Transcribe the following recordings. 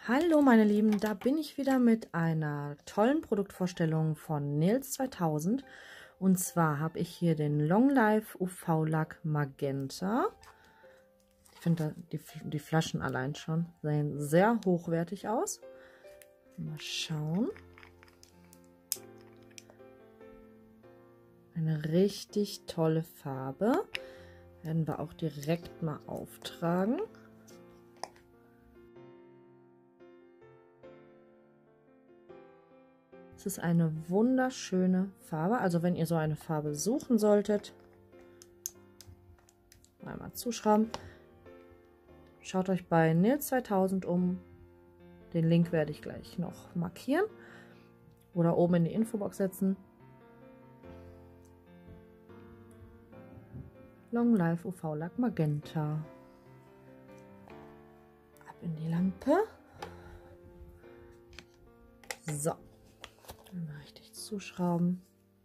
Hallo meine Lieben, da bin ich wieder mit einer tollen Produktvorstellung von Nails 2000. Und zwar habe ich hier den Long Life UV Lack Magenta. Ich finde die Flaschen allein schon sehen sehr hochwertig aus. Mal schauen. Eine richtig tolle Farbe. Werden wir auch direkt mal auftragen. Es ist eine wunderschöne Farbe. Also wenn ihr so eine Farbe suchen solltet, einmal zuschrauben. Schaut euch bei Nails 2000 um. Den Link werde ich gleich noch markieren oder oben in die Infobox setzen. Long Life UV Lack Magenta. Ab in die Lampe. So. Einmal richtig zuschrauben.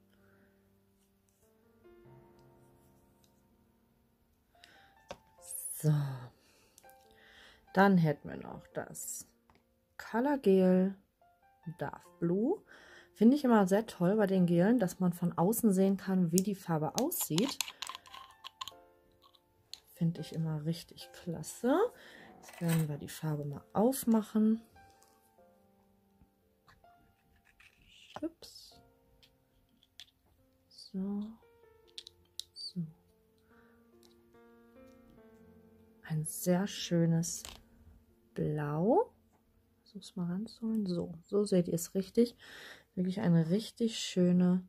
So. Dann hätten wir noch das Color Gel Dark Blue. Finde ich immer sehr toll bei den Gelen, dass man von außen sehen kann, wie die Farbe aussieht. Finde ich immer richtig klasse. Jetzt werden wir die Farbe mal aufmachen. Ups. So. So. Ein sehr schönes Blau. Versuche es mal ranzuholen. So seht ihr es richtig. Wirklich eine richtig schöne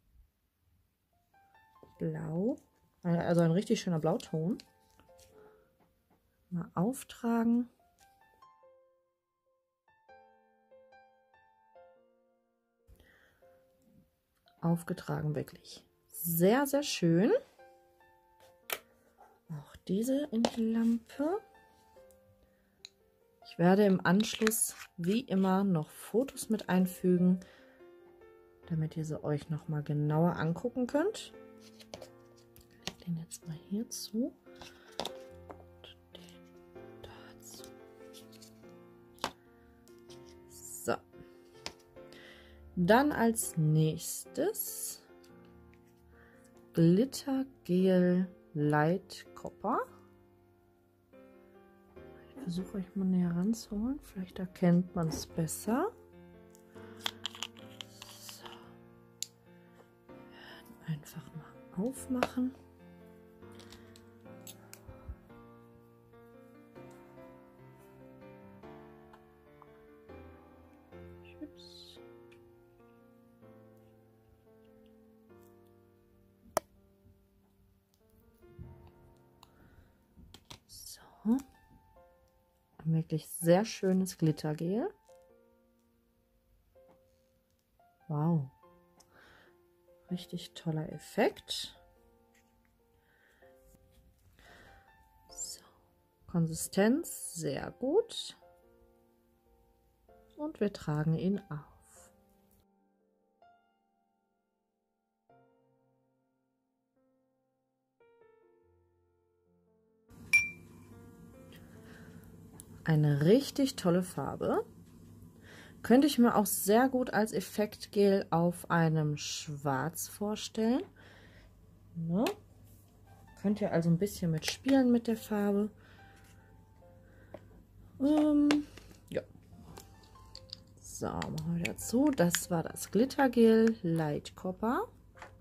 Blau. Also ein richtig schöner Blauton. Mal auftragen. Aufgetragen, wirklich sehr, sehr schön. Auch diese in die Lampe. Ich werde im Anschluss wie immer noch Fotos mit einfügen, damit ihr sie euch noch mal genauer angucken könnt. Ich lege den jetzt mal hier zu und den dazu. So. Dann als nächstes Glitter Gel Light Copper. Ich versuche euch mal näher ranzuholen, vielleicht erkennt man es besser. So. Einfach mal aufmachen. Ups. So. Ein wirklich sehr schönes Glittergel. Wow. Richtig toller Effekt. So. Konsistenz sehr gut. Und wir tragen ihn auf. Eine richtig tolle Farbe. Könnte ich mir auch sehr gut als Effektgel auf einem Schwarz vorstellen. Ne? Könnt ihr also ein bisschen mitspielen mit der Farbe. Ja. So, machen wir dazu. Das war das Glittergel Light Copper.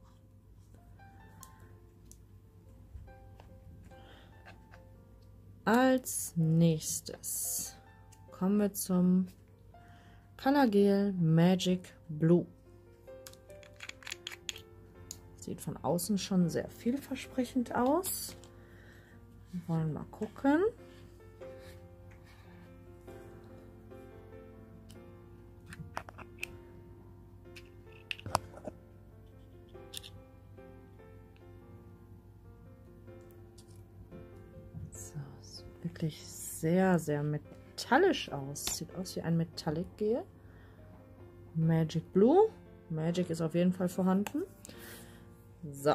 Als nächstes kommen wir zum Color Gel Magic Blue. Sieht von außen schon sehr vielversprechend aus. Wir wollen mal gucken. So, sieht wirklich sehr, sehr metallisch aus. Sieht aus wie ein Metallic Gel. Magic Blue. Magic ist auf jeden Fall vorhanden. So.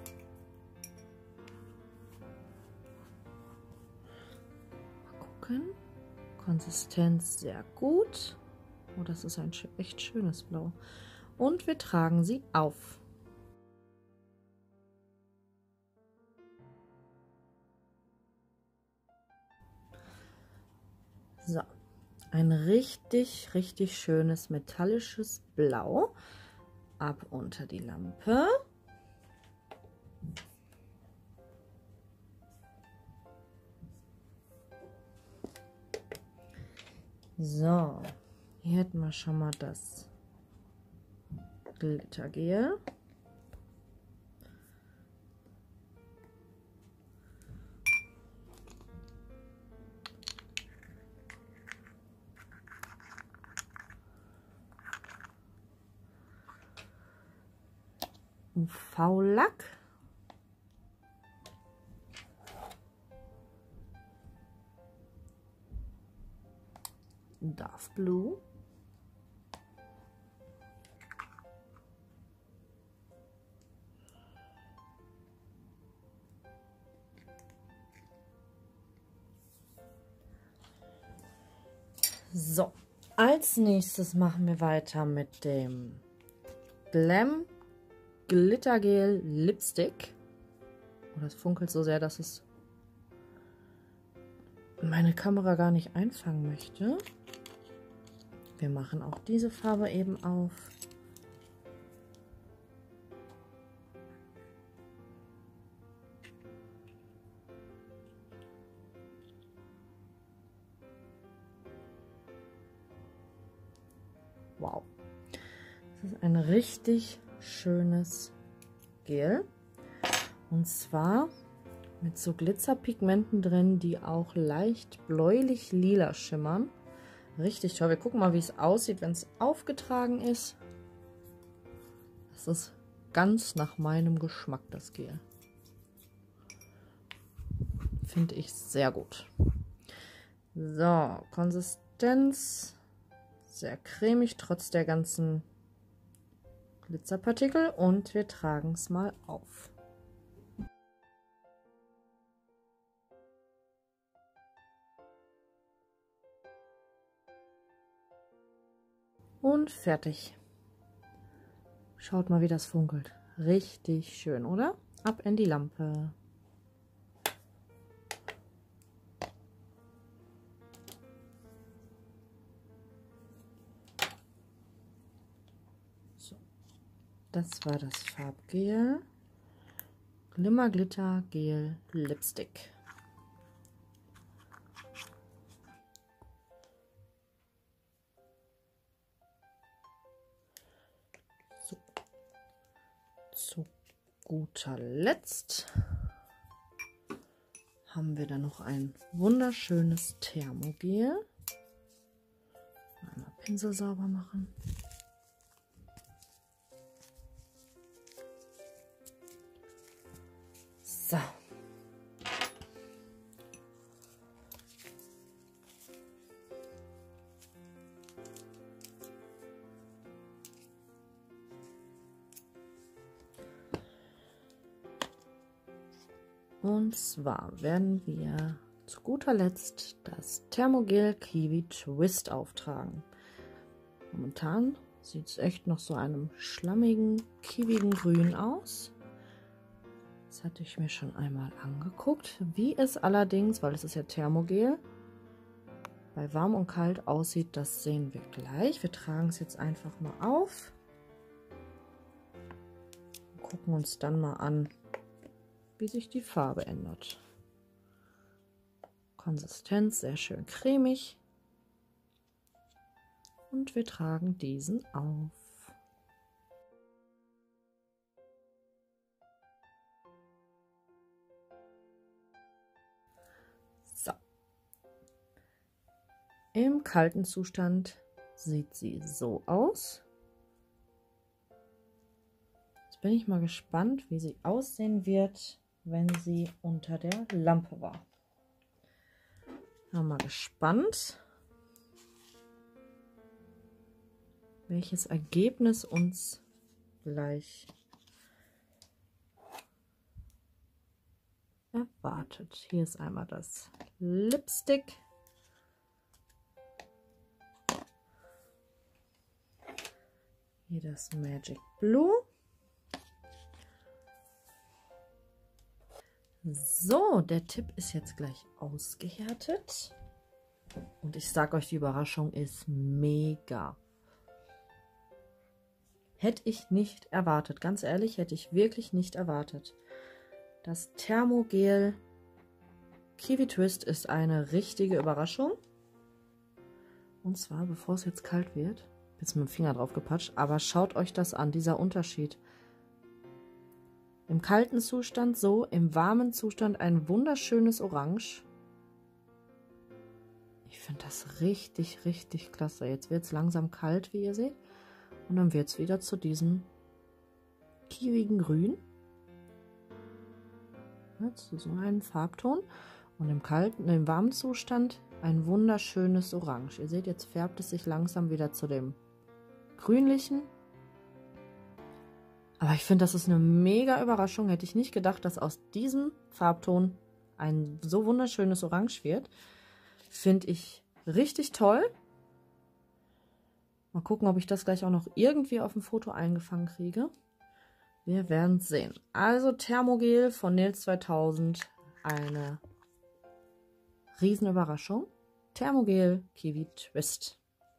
Mal gucken. Konsistenz sehr gut. Oh, das ist ein echt schönes Blau. Und wir tragen sie auf. So, ein richtig, richtig schönes metallisches Blau. Ab unter die Lampe. So, hier hätten wir schon mal das Glittergel. UV-Lack. Dark Blue. So, als nächstes machen wir weiter mit dem Glam Glittergel Lipstick. Oh, das funkelt so sehr, dass es meine Kamera gar nicht einfangen möchte. Wir machen auch diese Farbe eben auf. Wow. Das ist ein richtig schönes Gel. Und zwar mit so Glitzerpigmenten drin, die auch leicht bläulich-lila schimmern. Richtig toll. Wir gucken mal, wie es aussieht, wenn es aufgetragen ist. Das ist ganz nach meinem Geschmack, das Gel. Finde ich sehr gut. So, Konsistenz. Sehr cremig, trotz der ganzen Glitzerpartikel. Und wir tragen es mal auf. Und fertig. Schaut mal, wie das funkelt. Richtig schön, oder? Ab in die Lampe. So, das war das Farbgel. Glimmer Glitter Gel Lipstick. So. Zu guter Letzt haben wir dann noch ein wunderschönes Thermogel. Einmal Pinsel sauber machen. So. Und zwar werden wir zu guter Letzt das Thermogel Kiwi Twist auftragen. Momentan sieht es echt noch so einem schlammigen, kiwigen Grün aus. Das hatte ich mir schon einmal angeguckt. Wie es allerdings, weil es ist ja Thermogel, bei warm und kalt aussieht, das sehen wir gleich. Wir tragen es jetzt einfach mal auf. Und gucken uns dann mal an, wie sich die Farbe ändert. Konsistenz sehr schön cremig. Und wir tragen diesen auf. So. Im kalten Zustand sieht sie so aus. Jetzt bin ich mal gespannt, wie sie aussehen wird, wenn sie unter der Lampe war. Mal gespannt, welches Ergebnis uns gleich erwartet. Hier ist einmal das Lipstick. Hier das Magic Blue. So, der Tipp ist jetzt gleich ausgehärtet. Und ich sage euch, die Überraschung ist mega. Hätte ich nicht erwartet. Ganz ehrlich, hätte ich wirklich nicht erwartet. Das Thermogel Kiwi Twist ist eine richtige Überraschung. Und zwar, bevor es jetzt kalt wird, jetzt mit dem Finger drauf gepatscht, aber schaut euch das an, dieser Unterschied. Im kalten Zustand so, im warmen Zustand ein wunderschönes Orange. Ich finde das richtig, richtig klasse. Jetzt wird es langsam kalt, wie ihr seht. Und dann wird es wieder zu diesem kiwigen Grün. Zu so einem Farbton. Und im warmen Zustand ein wunderschönes Orange. Ihr seht, jetzt färbt es sich langsam wieder zu dem grünlichen. Aber ich finde, das ist eine mega Überraschung. Hätte ich nicht gedacht, dass aus diesem Farbton ein so wunderschönes Orange wird. Finde ich richtig toll. Mal gucken, ob ich das gleich auch noch irgendwie auf dem Foto eingefangen kriege. Wir werden es sehen. Also Thermogel von Nils 2000. Eine Riesenüberraschung. Thermogel Kiwi Twist.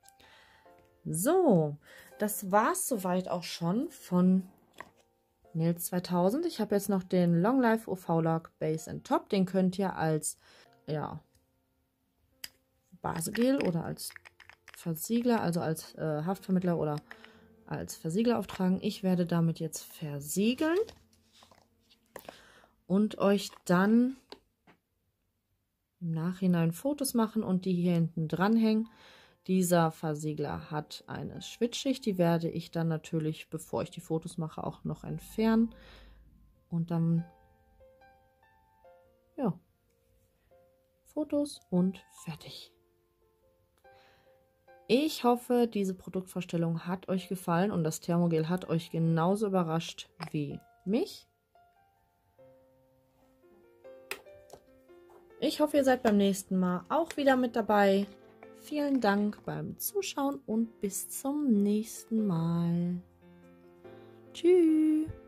So, das war es soweit auch schon von Nils 2000. Ich habe jetzt noch den Long Life UV-Lack Base and Top. Den könnt ihr als Basegel oder als Versiegler, also als Haftvermittler oder als Versiegler auftragen. Ich werde damit jetzt versiegeln und euch dann im Nachhinein Fotos machen und die hier hinten dranhängen. Dieser Versiegler hat eine Schwitzschicht, die werde ich dann natürlich, bevor ich die Fotos mache, auch noch entfernen. Und dann, ja, Fotos und fertig. Ich hoffe, diese Produktvorstellung hat euch gefallen und das Thermogel hat euch genauso überrascht wie mich. Ich hoffe, ihr seid beim nächsten Mal auch wieder mit dabei. Vielen Dank beim Zuschauen und bis zum nächsten Mal. Tschüss.